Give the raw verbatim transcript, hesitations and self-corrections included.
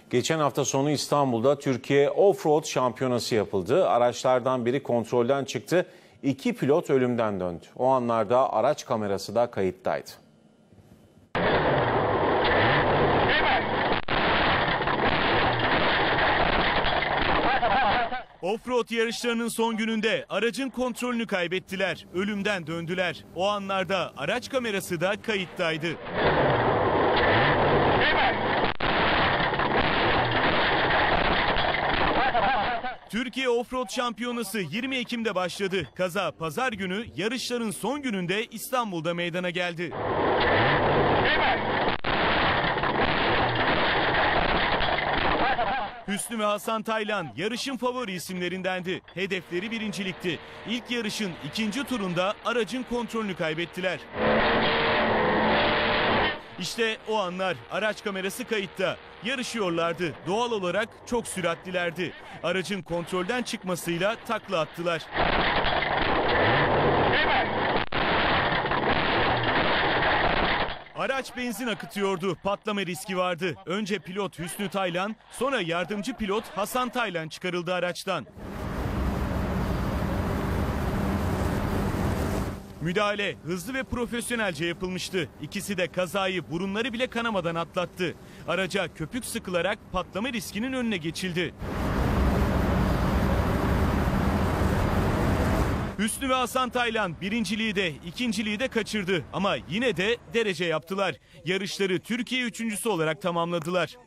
Geçen hafta sonu İstanbul'da Türkiye Offroad Şampiyonası yapıldı. Araçlardan biri kontrolden çıktı. İki pilot ölümden döndü. O anlarda araç kamerası da kayıttaydı. Offroad yarışlarının son gününde aracın kontrolünü kaybettiler. Ölümden döndüler. O anlarda araç kamerası da kayıttaydı. Türkiye Offroad Şampiyonası yirmi Ekim'de başladı. Kaza pazar günü yarışların son gününde İstanbul'da meydana geldi. Hüsnü ve Hasan Taylan yarışın favori isimlerindendi. Hedefleri birincilikti. İlk yarışın ikinci turunda aracın kontrolünü kaybettiler. İşte o anlar, araç kamerası kayıtta. Yarışıyorlardı. Doğal olarak çok süratlilerdi. Aracın kontrolden çıkmasıyla takla attılar. Araç benzin akıtıyordu. Patlama riski vardı. Önce pilot Hüsnü Taylan, sonra yardımcı pilot Hasan Taylan çıkarıldı araçtan. Müdahale hızlı ve profesyonelce yapılmıştı. İkisi de kazayı burunları bile kanamadan atlattı. Araca köpük sıkılarak patlama riskinin önüne geçildi. Hüsnü ve Hasan Taylan birinciliği de ikinciliği de kaçırdı ama yine de derece yaptılar. Yarışları Türkiye üçüncüsü olarak tamamladılar.